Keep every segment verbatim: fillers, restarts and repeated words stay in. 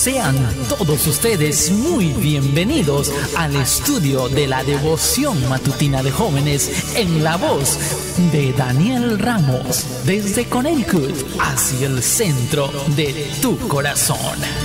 Sean todos ustedes muy bienvenidos al estudio de la devoción matutina de jóvenes en la voz de Daniel Ramos, desde Connecticut hacia el centro de tu corazón.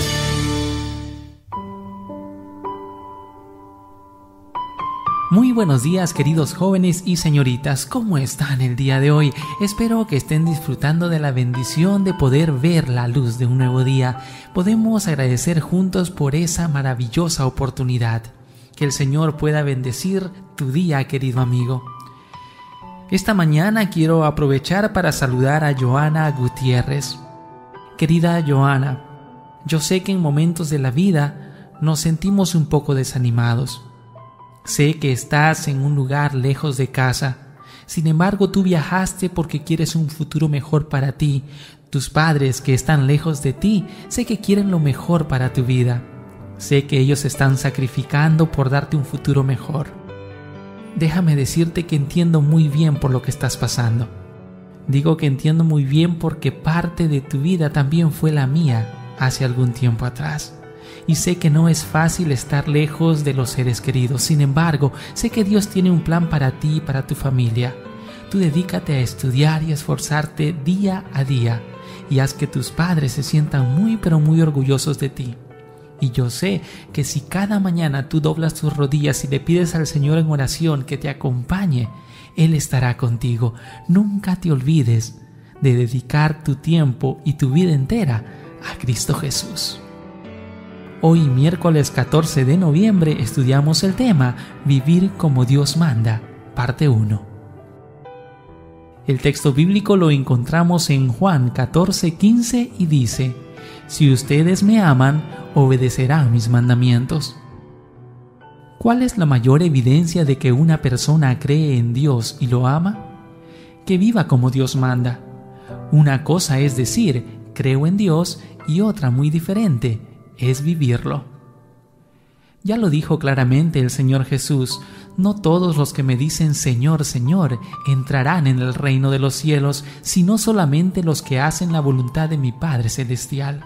Muy buenos días, queridos jóvenes y señoritas, ¿cómo están el día de hoy? Espero que estén disfrutando de la bendición de poder ver la luz de un nuevo día. Podemos agradecer juntos por esa maravillosa oportunidad. Que el Señor pueda bendecir tu día, querido amigo. Esta mañana quiero aprovechar para saludar a Joana Gutiérrez. Querida Joana, yo sé que en momentos de la vida nos sentimos un poco desanimados. Sé que estás en un lugar lejos de casa. Sin embargo, tú viajaste porque quieres un futuro mejor para ti. Tus padres que están lejos de ti, sé que quieren lo mejor para tu vida. Sé que ellos se están sacrificando por darte un futuro mejor. Déjame decirte que entiendo muy bien por lo que estás pasando. Digo que entiendo muy bien porque parte de tu vida también fue la mía hace algún tiempo atrás. Y sé que no es fácil estar lejos de los seres queridos. Sin embargo, sé que Dios tiene un plan para ti y para tu familia. Tú dedícate a estudiar y a esforzarte día a día y haz que tus padres se sientan muy pero muy orgullosos de ti. Y yo sé que si cada mañana tú doblas tus rodillas y le pides al Señor en oración que te acompañe, Él estará contigo. Nunca te olvides de dedicar tu tiempo y tu vida entera a Cristo Jesús. Hoy, miércoles catorce de noviembre, estudiamos el tema Vivir como Dios manda, parte uno. El texto bíblico lo encontramos en Juan catorce quince y dice: Si ustedes me aman, obedecerán mis mandamientos. ¿Cuál es la mayor evidencia de que una persona cree en Dios y lo ama? Que viva como Dios manda. Una cosa es decir, creo en Dios, y otra muy diferente es vivirlo. Ya lo dijo claramente el Señor Jesús: no todos los que me dicen Señor, Señor, entrarán en el reino de los cielos, sino solamente los que hacen la voluntad de mi Padre Celestial.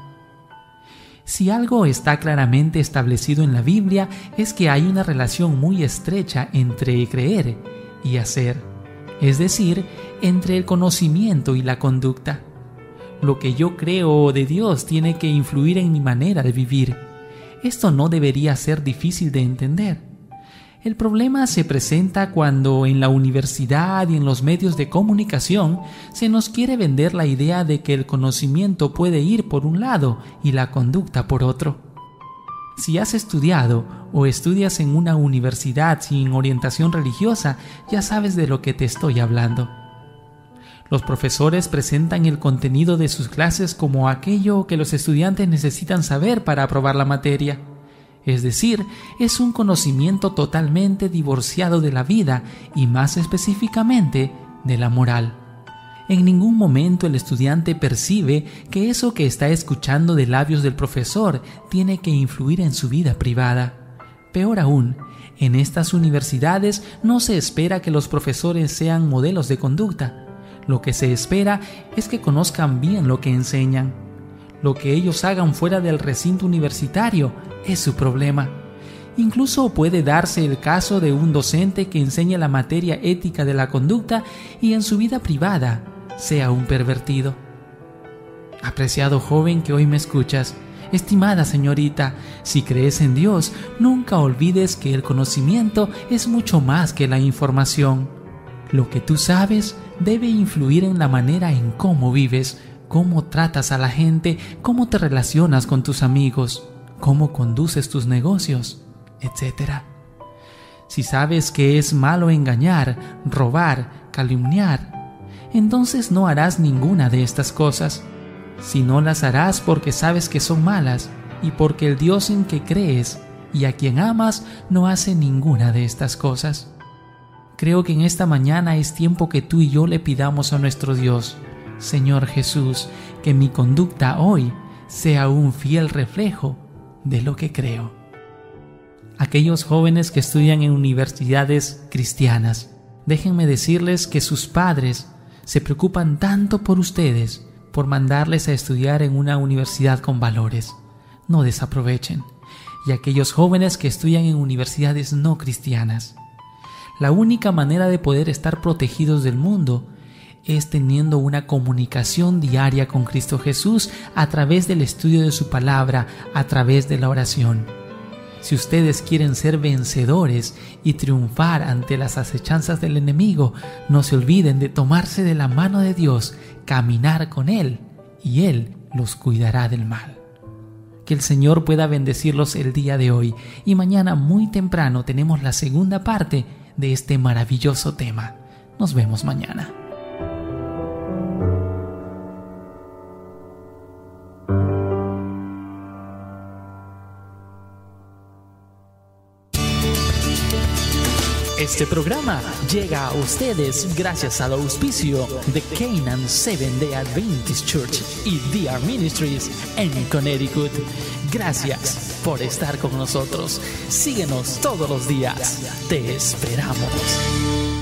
Si algo está claramente establecido en la Biblia es que hay una relación muy estrecha entre creer y hacer, es decir, entre el conocimiento y la conducta. Lo que yo creo de Dios tiene que influir en mi manera de vivir. Esto no debería ser difícil de entender. El problema se presenta cuando en la universidad y en los medios de comunicación se nos quiere vender la idea de que el conocimiento puede ir por un lado y la conducta por otro. Si has estudiado o estudias en una universidad sin orientación religiosa, ya sabes de lo que te estoy hablando. Los profesores presentan el contenido de sus clases como aquello que los estudiantes necesitan saber para aprobar la materia. Es decir, es un conocimiento totalmente divorciado de la vida y más específicamente de la moral. En ningún momento el estudiante percibe que eso que está escuchando de labios del profesor tiene que influir en su vida privada. Peor aún, en estas universidades no se espera que los profesores sean modelos de conducta. Lo que se espera es que conozcan bien lo que enseñan. Lo que ellos hagan fuera del recinto universitario es su problema. Incluso puede darse el caso de un docente que enseña la materia ética de la conducta y en su vida privada sea un pervertido. Apreciado joven que hoy me escuchas, estimada señorita, si crees en Dios, nunca olvides que el conocimiento es mucho más que la información. Lo que tú sabes debe influir en la manera en cómo vives, cómo tratas a la gente, cómo te relacionas con tus amigos, cómo conduces tus negocios, etcétera. Si sabes que es malo engañar, robar, calumniar, entonces no harás ninguna de estas cosas. Si no las harás porque sabes que son malas y porque el Dios en que crees y a quien amas no hace ninguna de estas cosas. Creo que en esta mañana es tiempo que tú y yo le pidamos a nuestro Dios: Señor Jesús, que mi conducta hoy sea un fiel reflejo de lo que creo. Aquellos jóvenes que estudian en universidades cristianas, déjenme decirles que sus padres se preocupan tanto por ustedes, por mandarles a estudiar en una universidad con valores. no desaprovechen, y aquellos jóvenes que estudian en universidades no cristianas. La única manera de poder estar protegidos del mundo es teniendo una comunicación diaria con Cristo Jesús a través del estudio de su palabra, a través de la oración. Si ustedes quieren ser vencedores y triunfar ante las acechanzas del enemigo, no se olviden de tomarse de la mano de Dios, caminar con Él, y Él los cuidará del mal. Que el Señor pueda bendecirlos el día de hoy, y mañana muy temprano tenemos la segunda parte de este maravilloso tema. Nos vemos mañana. Este programa llega a ustedes gracias al auspicio de Canaan Seventh Day Adventist Church y D R Ministries en Connecticut. Gracias por estar con nosotros. Síguenos todos los días. Te esperamos.